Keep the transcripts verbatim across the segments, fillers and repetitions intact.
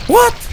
What?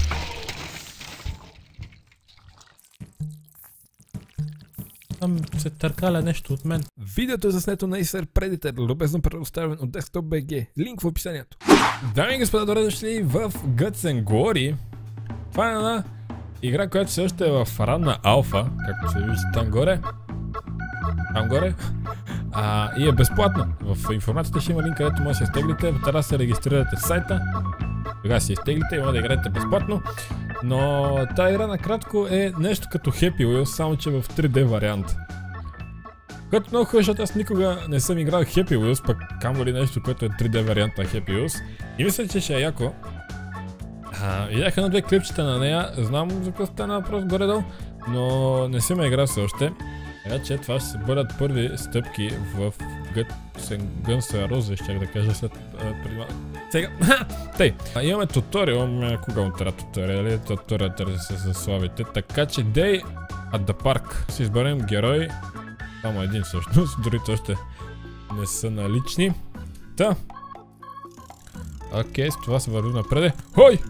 Там се търкаля нещо от мен. Видеото е заснето на Acer Predator, любезно предоставен от Desktop би джи. Линк в описанието. Дами и господа, добре дошли в Guts and Glory. Това е една игра, която все още е в ранна алфа, както се вижда там горе. Там горе. А, и е безплатна. В информацията ще има линк, където може да се изтеглите. Трябва да се регистрирате в сайта. Тогава се изтеглите и може да играете безплатно. Но тази игра накратко е нещо като Happy Wheels, само че в три Д вариант. Което много хубаво, защото аз никога не съм играл Happy Wheels, пък камо ли нещо, което е три Д вариант на Happy Wheels. И мисля, че ще е яко. Видях едно-две клипчета на нея, знам за какво стана въпрос горе-долу, но не съм играл все още. Така че това ще бъдат първи стъпки в Guns and Roses, щях да кажа след преди сега. Тъй, имаме туториал, кога му трябва туториали, туториал трябва се заславите, така че Day at the Park. Ще изберем герой, само един всъщност, другите още не са налични. Та. Окей, с това се върви напред. Хой!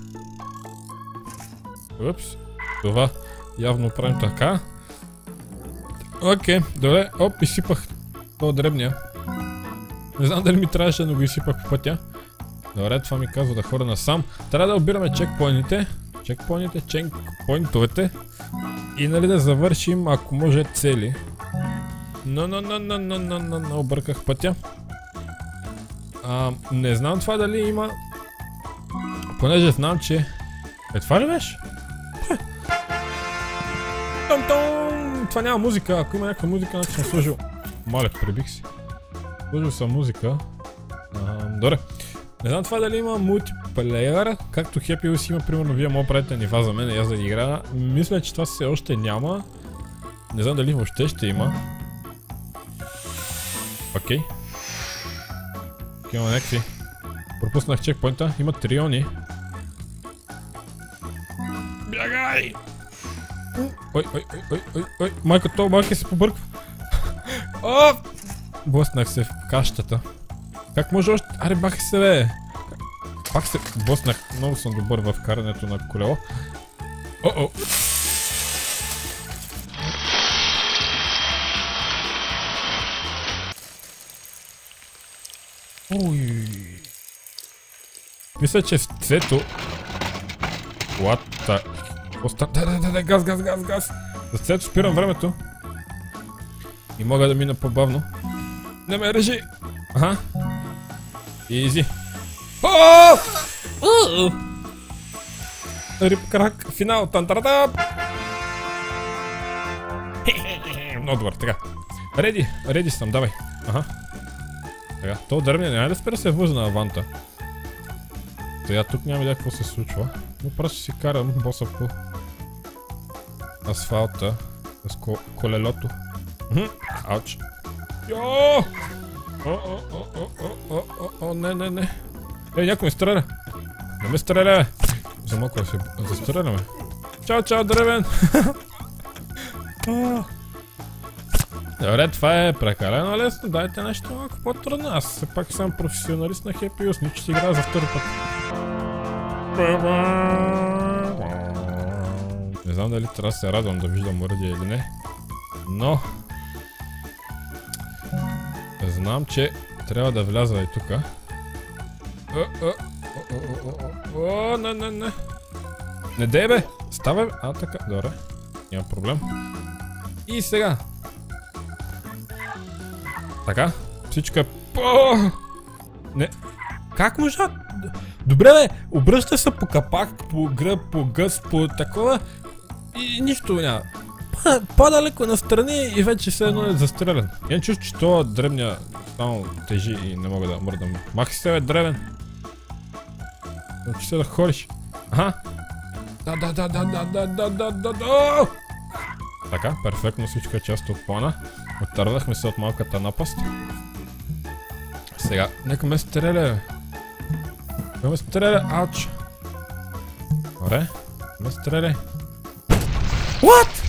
Упс, това явно правим така. Окей, добре, оп, изсипах това дребния. Не знам дали ми трябваше, но го изсипах по пътя. Добре, това ми казва да хора насам. Трябва да обираме чекпоинтите. Чекпоинтите, чекпоинтовете. И нали да завършим, ако може, цели. Но, но, но, но, но, но, но, но, обърках пътя. А, не знам това дали има. Понеже знам, че... Е, това ли беше? Том-том! Това няма музика. Ако има някаква музика, значи съм сложил... Мале, прибих си. Сложил съм музика. А, добре. Не знам това дали има мултиплеер, както Happy Wheels има, примерно вие мога правите нива за мен и аз да играя. Мисля, че това все още няма. Не знам дали въобще ще има. Окей. Okay. Има някакви. Пропуснах чекпоинта, има триони. Бягай! Ой, ой, ой, ой, ой, ой, майко, то малки се побърква. О! Блъснах се в кащата. Как може още? Аре, бахи се, бе! Пак се блъснах. Много съм добър в карането на колело. О-о! Ой! Мисля, че в цето... What the... Оста... Да, да, да, да, газ, газ, газ, газ! За цето спирам времето. И мога да мина по-бавно. Не ме режи! Аха. Изи. Ооо! Рип крак. Финал. Тантарата! Много добър. Така. Реди. Реди съм. Давай. Аха. Така. То дървния няма да спира се възна на аванта. Сега тук няма видя какво се случва. Но просто си карам боса по асфалта с колелото. Ауч. Йо! О, о, о, о, о, о, о, о, не, не, не. Ей, някой ме стреля. Не ме стреля, бе. Замоква се, застреляме. Чао, чао, древен. Добре, това е прекалено лесно. Дайте нещо малко по-трудно. Аз все пак съм професионалист на Happy Wheels. Ниче си играя за втори път. Не знам дали трябва да се радвам да виждам оръдие или не. Но... Знам, че трябва да вляза и тука. О, не, не, не. Не дей, бе! Ставай, бе! А, така, добре. Няма проблем. И сега. Така, всичко е... Не. Как можа? Добре, бе! Обръща се по капак, по гръб, по гъс, по такова. И нищо няма. По-далеко настрани и вече все едно е застрелян. Имам чувство, че това дребния само тежи и не мога да мърдам. Махи се, бе, дребен. Научи се да ходиш. Аха. Да, да, да, да, да, да, да, да, да, да. Така, перфектно, всичко е част от плана. Отървахме се от малката напаст. Сега, нека ме стреля, бе. Нека ме стреля, ауч. Добре, ме стреля. What?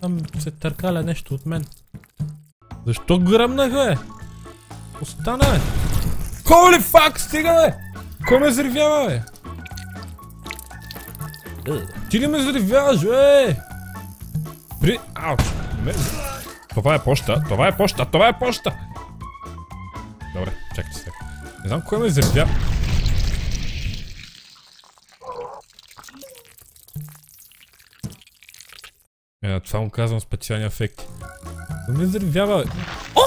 Там се търкаля нещо от мен. Защо гръмнах, бе? Остана, бе! Holy fuck, стига, бе! Кой ме взривява, бе? Ти ли ме взривяваш, бе? При... Ауч! Ме... Това е поща, това е поща, това е поща! Добре, чакайте се. Не знам кой ме взривява. Е, това му казвам специални ефекти. Да ме взривява, бе.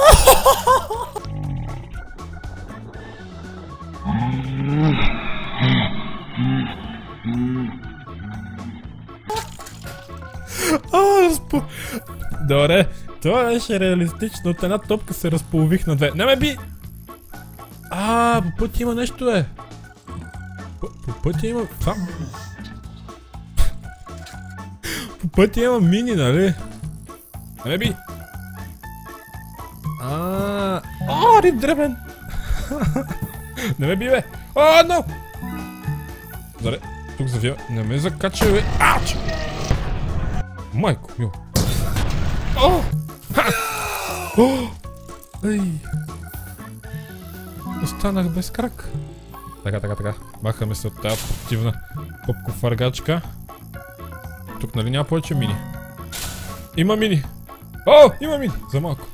А, разпо... Добре, това беше реалистично. От една топка се разполових на две. Не ме би! А, по пътя има нещо, е. По, по пътя има... Това... По пътя има мини, нали? Не ме би! А, О, рип дребен! Не ме би, бе! О, но! Добре, тук завива. Не ме закача, бе! Ауч! Майко, мил. О! Ха! О! Ей! Останах без крак. Така, така, така. Махаме се от тази противна попкофаргачка. Тук нали няма повече мини? Има мини! О! Има мини! За малко.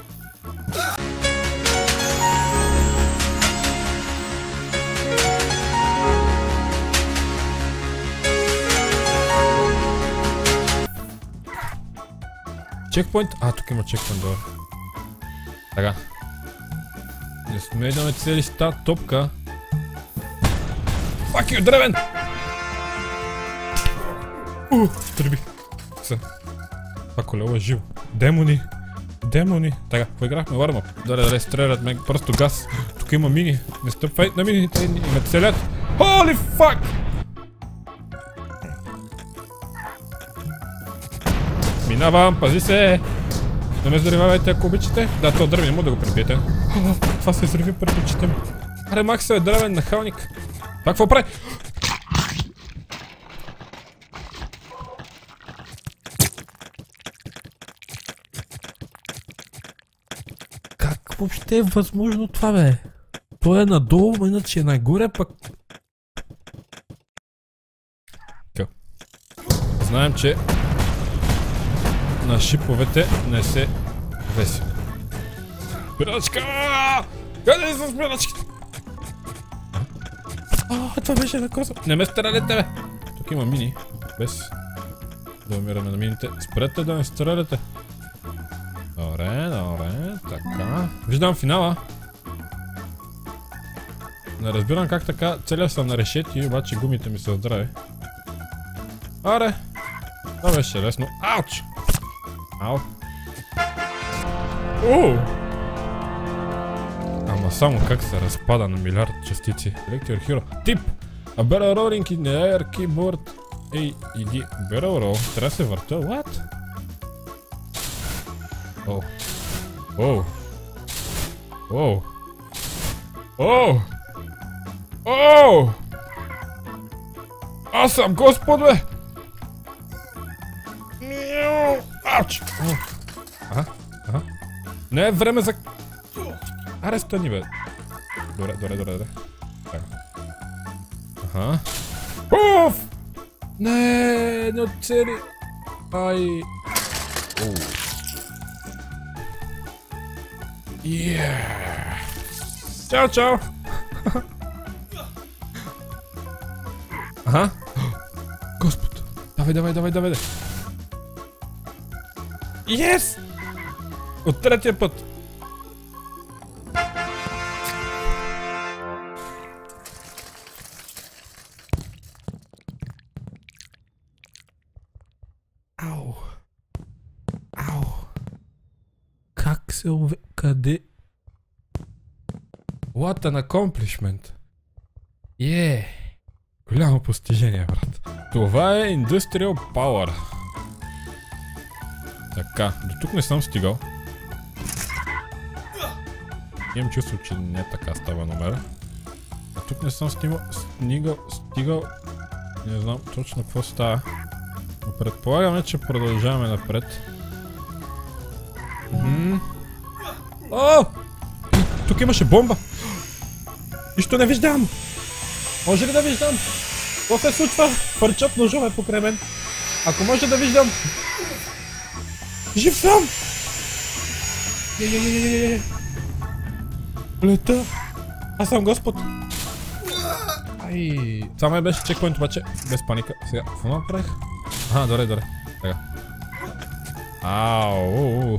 Чекпоинт? А, тук има чекпоинт, добре. Така. Не сме да ме цели с тази топка. Fuck you, древен! Уу, треби. Са. Това колело е живо. Демони. Демони. Така, поиграхме вармап. Добре, добре, стрелят ме. Просто газ. Тук има мини. Не стъпвай на мини. Те ме целят. Holy fuck! Минавам, пази се! Не ме заривавайте, ако обичате. Да, то дърви, не мога да го прибиете. Това се изриви пред очите ми. Аре, Макс е древен нахалник. Това какво прави? Как въобще е възможно това, бе? Той е надолу, иначе е нагоре, пък... Знаем, че на шиповете не се веси. Спирачка! Къде са спирачките? А, това беше на коза. Не ме стреляте, бе! Тук има мини. Без да умираме на мините. Спрете да ме стреляте. Добре, добре, така. Виждам финала. Не разбирам как така целя съм на решети, обаче гумите ми са здрави. Аре! Това беше лесно. Ауч! Ау! Уу! Ама само как се разпада на милиард частици. Electric Hero. Тип! A barrel rolling in the air keyboard. Ей, иди. Barrel roll. Трябва да се върта. What? Оу. Оу. Оу. Оу. Оу! Аз съм Господ, бе! Миу! Ауч! Ага, ага. Не е време за... Аре, стани, бе. Добре, добре, добре, добре. Така. Ага. Уф! Не, не оцели. Ай. Оу. Yeah. Чао, чао! Ага. Господ. Давай, давай, давай, давай. Yes! От третия път. Ау. Ау. Как се уве... Къде? What an accomplishment. Yeah. Голямо постижение, брат. Това е Industrial Power. Така, до тук не съм стигал. Имам чувство, че не така става номера. А тук не съм стигал, стигал, стигал. Не знам точно какво става. Но предполагаме, че продължаваме напред. Мгм. О! Тук имаше бомба. Нищо не виждам. Може ли да виждам? Какво се случва? Фърчат ножове покрай мен. Ако може да виждам. Жив съм! Е-е-е-е-е. Лета. Аз съм Господ. Ай. Това ме беше чекпоинт, обаче без паника. Сега, какво направих? Аха, добре, добре. Така. Ау.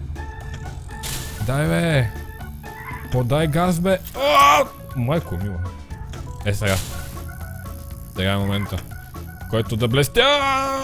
Дай бе. Подай газ бе. Майко мила. Е сега. Сега е момента, който да блестя.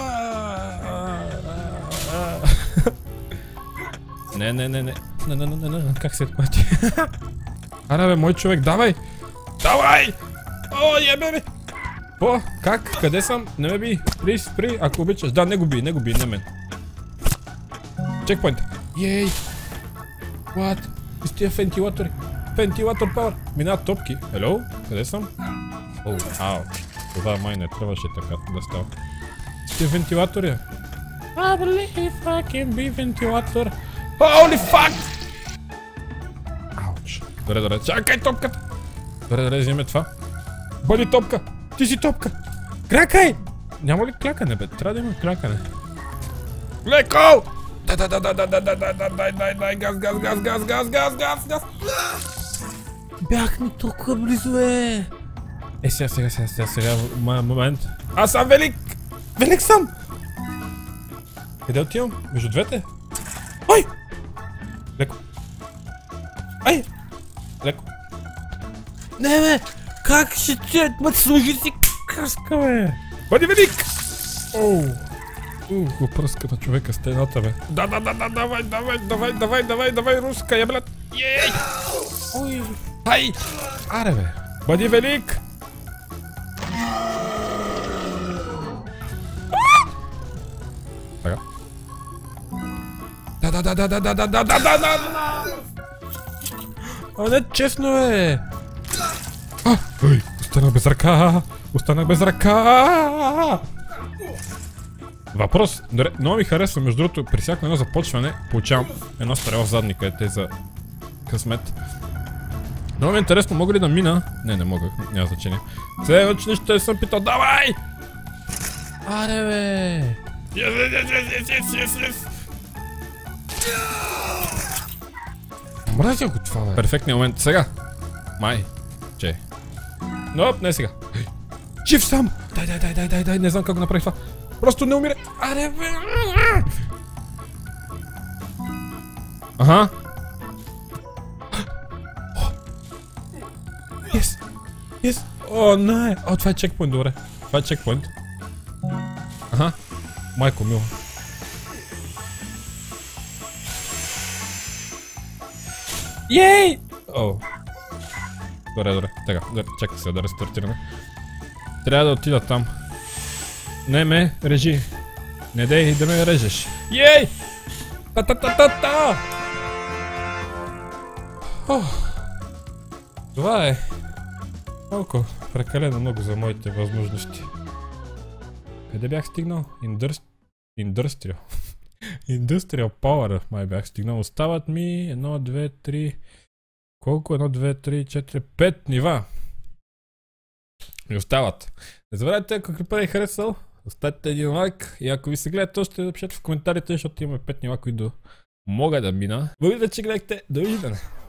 Не, не, не, не. Не, не, не, не, как се отмати? Аре бе, мой човек, давай! Давай! О, ебе бе! О, как? Къде съм? Не ме би. Спри, спри, ако обичаш. Да, не го би, не го би, не мен. Чекпоинт. Ей! What? И с тия вентилатори. Вентилатор пауър. Минават топки. Hello? Къде съм? О, ау. Това май не трябваше така да става. С тия вентилатори. I believe I can be вентилатор. Holy fuck! Ауч. Добре, добре. Чакай топката! Добре, добре, вземе това. Бъди топка! Ти си топка! Кракай! Няма ли клякане, бе? Трябва да има клякане. Леко! Да, да, да, да, да, да, да, да, да, дай, дай, дай, газ, газ, газ, газ, газ, газ, газ, газ. Бях ми толкова близо, е. Е, сега, сега, сега, сега, сега, момент. Аз съм велик! Велик съм! Къде отивам? Между двете? Ой! Леко. Ай! Леко. Не, бе! Как ще че? Ма служи си каска, бе! Бъди велик! Оу! Ух, го пръска на човека стената, бе. Да, да, да, да, давай, давай, давай, давай, давай, давай, руска, я, блядь! Ей! Ой! Ай! Аре, бе! Бъди велик! Така. Да, да, да, да, да, да, да, да, да, да, да! А не, честно е! А, ой, останах без ръка! Останах без ръка! Въпрос. Много ми харесва, между другото, при всяко едно започване получавам една стрела в задника, ете за късмет. Много ми е интересно, мога ли да мина? Не, не мога, няма значение. Все още ще съм питал, давай! Аре бе! Yes, yes, yes, yes, yes, yes, yes. Мразя го това, бе. Перфектният момент. Сега. Май. Че. Ноп, не сега. Жив съм! Дай, дай, дай, дай, дай, дай, не знам как го направих това. Просто не умирай. Аре бе! Аха. Yes! Yes! О, не! О, това е чекпоинт, добре. Това е чекпоинт. Аха. Майко мила. Ей! О. Добре, добре. Така, чакай сега да рестартираме. Трябва да отида там. Не ме режи. Не дей да ме режеш. Ей! Та-та-та-та-та! Това е малко прекалено много за моите възможности. Къде бях стигнал? Индустриал. Индустриал Power май бях стигнал. Остават ми едно, две, три... Колко? едно, две, три, четири, пет нива. Ми остават. Не забравяйте, ако клипът е харесал, оставете един лайк и ако ви се гледате, още напишете в коментарите, защото имаме пет нива, които мога да мина. Благодаря, че гледахте. Довиждане!